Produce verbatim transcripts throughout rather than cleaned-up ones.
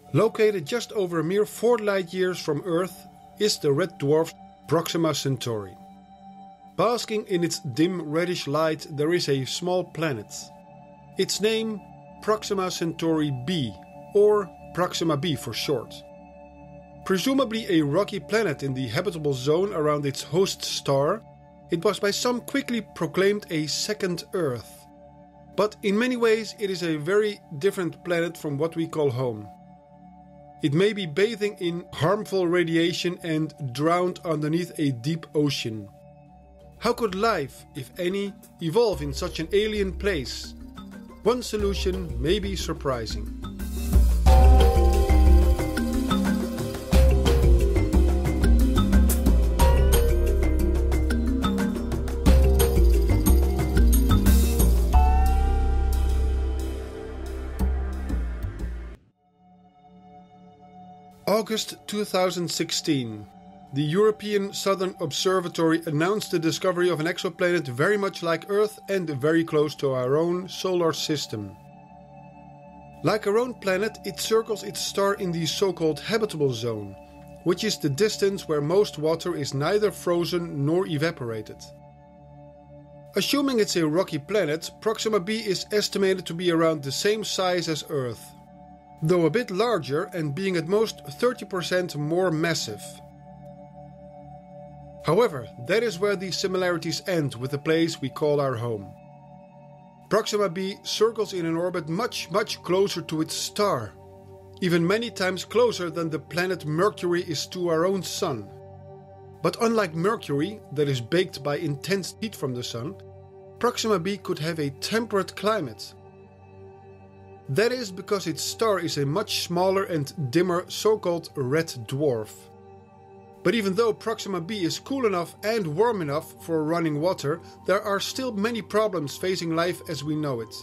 Located just over a mere four light years from Earth is the red dwarf Proxima Centauri. Basking in its dim reddish light there is a small planet. Its name Proxima Centauri b, or Proxima b for short. Presumably a rocky planet in the habitable zone around its host star, it was by some quickly proclaimed a second Earth. But in many ways it is a very different planet from what we call home. It may be bathing in harmful radiation and drowned underneath a deep ocean. How could life, if any, evolve in such an alien place? One solution may be surprising. August two thousand sixteen. The European Southern Observatory announced the discovery of an exoplanet very much like Earth and very close to our own solar system. Like our own planet, it circles its star in the so-called Habitable Zone, which is the distance where most water is neither frozen nor evaporated. Assuming it's a rocky planet, Proxima b is estimated to be around the same size as Earth, though a bit larger and being at most thirty percent more massive. However, that is where the similarities end with the place we call our home. Proxima b circles in an orbit much, much closer to its star, even many times closer than the planet Mercury is to our own Sun. But unlike Mercury, that is baked by intense heat from the Sun, Proxima b could have a temperate climate. That is because its star is a much smaller and dimmer so-called red dwarf. But even though Proxima b is cool enough and warm enough for running water, there are still many problems facing life as we know it.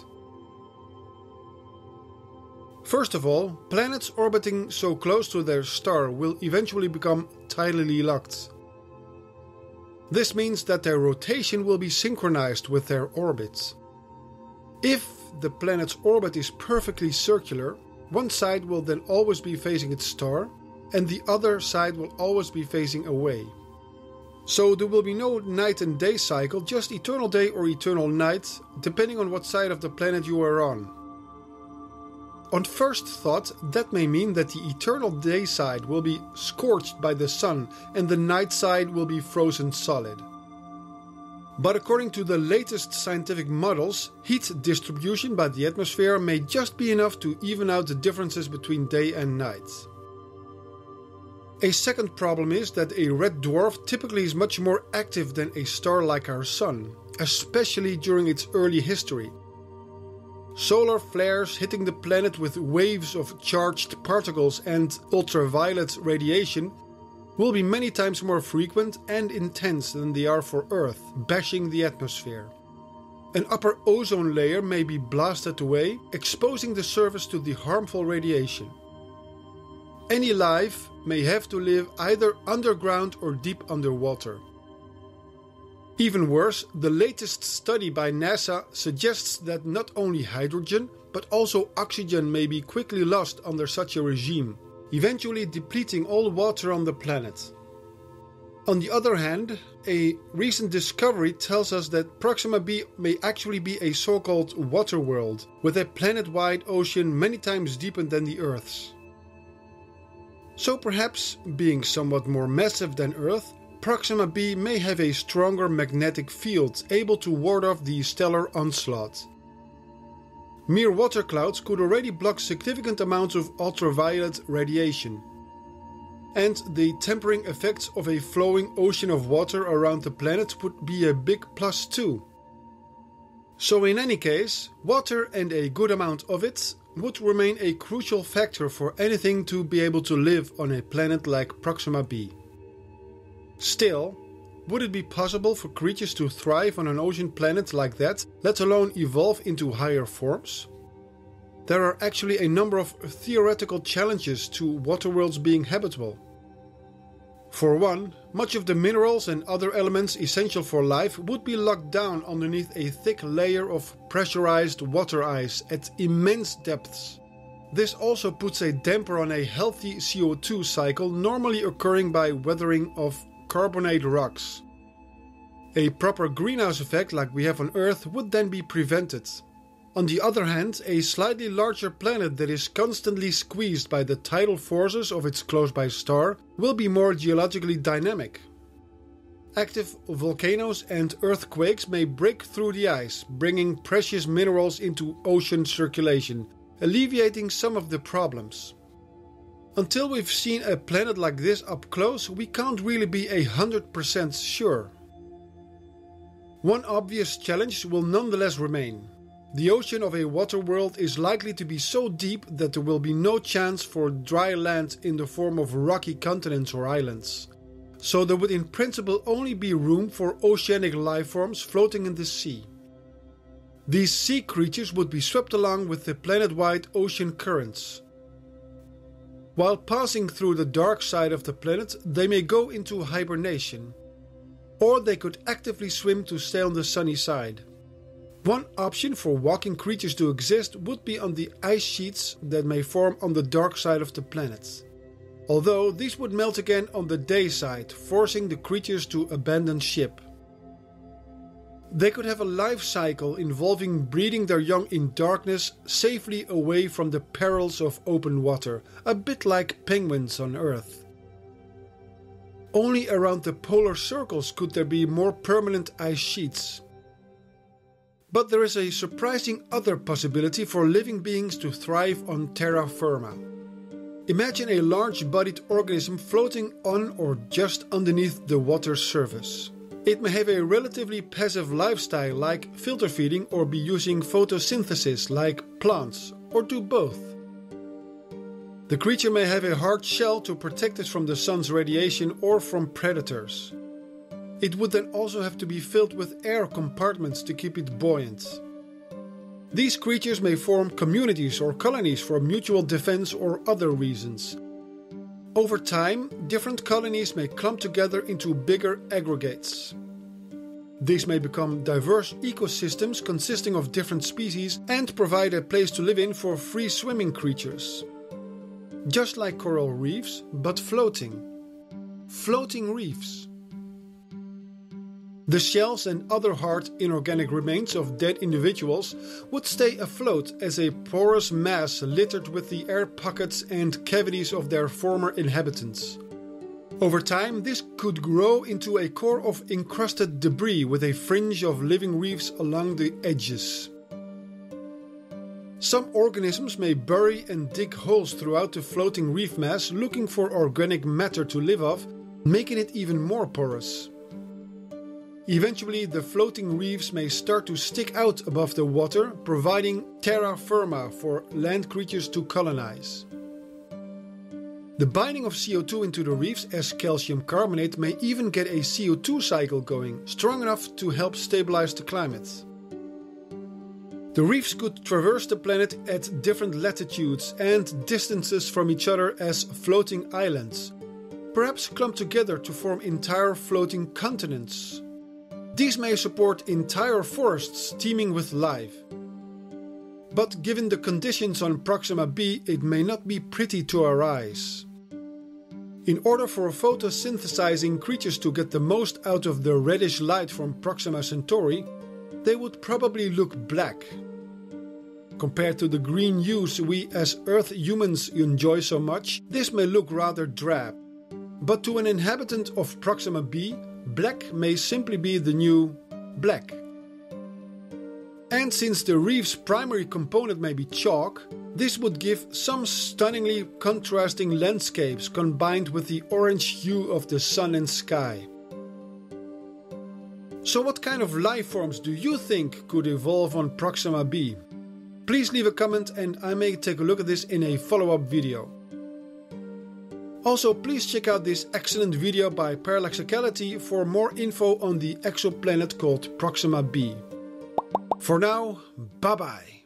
First of all, planets orbiting so close to their star will eventually become tidally locked. This means that their rotation will be synchronized with their orbits. If the planet's orbit is perfectly circular, one side will then always be facing its star, and the other side will always be facing away. So there will be no night and day cycle, just eternal day or eternal night, depending on what side of the planet you are on. On first thought, that may mean that the eternal day side will be scorched by the sun and the night side will be frozen solid. But according to the latest scientific models, heat distribution by the atmosphere may just be enough to even out the differences between day and night. A second problem is that a red dwarf typically is much more active than a star like our Sun, especially during its early history. Solar flares hitting the planet with waves of charged particles and ultraviolet radiation will be many times more frequent and intense than they are for Earth, bashing the atmosphere. An upper ozone layer may be blasted away, exposing the surface to the harmful radiation. Any life may have to live either underground or deep underwater. Even worse, the latest study by NASA suggests that not only hydrogen, but also oxygen may be quickly lost under such a regime, eventually depleting all water on the planet. On the other hand, a recent discovery tells us that Proxima b may actually be a so-called Waterworld, with a planet-wide ocean many times deeper than the Earth's. So perhaps, being somewhat more massive than Earth, Proxima b may have a stronger magnetic field able to ward off the stellar onslaught. Mere water clouds could already block significant amounts of ultraviolet radiation. And the tempering effects of a flowing ocean of water around the planet would be a big plus too. So in any case, water and a good amount of it would remain a crucial factor for anything to be able to live on a planet like Proxima b. Still, would it be possible for creatures to thrive on an ocean planet like that, let alone evolve into higher forms? There are actually a number of theoretical challenges to waterworlds being habitable. For one, much of the minerals and other elements essential for life would be locked down underneath a thick layer of pressurized water ice at immense depths, This also puts a damper on a healthy C O two cycle normally occurring by weathering of carbonate rocks. A proper greenhouse effect like we have on Earth would then be prevented. On the other hand, a slightly larger planet that is constantly squeezed by the tidal forces of its close-by star will be more geologically dynamic. Active volcanoes and earthquakes may break through the ice, bringing precious minerals into ocean circulation, alleviating some of the problems. Until we've seen a planet like this up close, we can't really be a hundred percent sure. One obvious challenge will nonetheless remain. The ocean of a Waterworld is likely to be so deep that there will be no chance for dry land in the form of rocky continents or islands. So there would in principle only be room for oceanic life forms floating in the sea. These sea creatures would be swept along with the planet-wide ocean currents. While passing through the dark side of the planet, they may go into hibernation. Or they could actively swim to stay on the sunny side. One option for walking creatures to exist would be on the ice sheets that may form on the dark side of the planet. Although these would melt again on the day side, forcing the creatures to abandon ship. They could have a life cycle involving breeding their young in darkness safely away from the perils of open water, a bit like penguins on Earth. Only around the polar circles could there be more permanent ice sheets. But there is a surprising other possibility for living beings to thrive on terra firma. Imagine a large-bodied organism floating on or just underneath the water's surface. It may have a relatively passive lifestyle like filter feeding or be using photosynthesis like plants, or do both. The creature may have a hard shell to protect it from the sun's radiation or from predators. It would then also have to be filled with air compartments to keep it buoyant. These creatures may form communities or colonies for mutual defense or other reasons. Over time, different colonies may clump together into bigger aggregates. These may become diverse ecosystems consisting of different species and provide a place to live in for free-swimming creatures. Just like coral reefs, but floating. Floating reefs. The shells and other hard inorganic remains of dead individuals would stay afloat as a porous mass littered with the air pockets and cavities of their former inhabitants. Over time, this could grow into a core of encrusted debris with a fringe of living reefs along the edges. Some organisms may bury and dig holes throughout the floating reef mass looking for organic matter to live off, making it even more porous. Eventually, the floating reefs may start to stick out above the water, providing terra firma for land creatures to colonize. The binding of C O two into the reefs as calcium carbonate may even get a C O two cycle going, strong enough to help stabilize the climate. The reefs could traverse the planet at different latitudes and distances from each other as floating islands, perhaps clump together to form entire floating continents. These may support entire forests teeming with life. But given the conditions on Proxima b, it may not be pretty to our eyes. In order for photosynthesizing creatures to get the most out of the reddish light from Proxima Centauri, they would probably look black. Compared to the green hues we as Earth humans enjoy so much, this may look rather drab. But to an inhabitant of Proxima b, black may simply be the new black. And since the reef's primary component may be chalk, this would give some stunningly contrasting landscapes combined with the orange hue of the sun and sky. So what kind of life forms do you think could evolve on Proxima b? Please leave a comment and I may take a look at this in a follow-up video. Also, please check out this excellent video by Parallaxicality for more info on the exoplanet called Proxima b. For now, bye bye!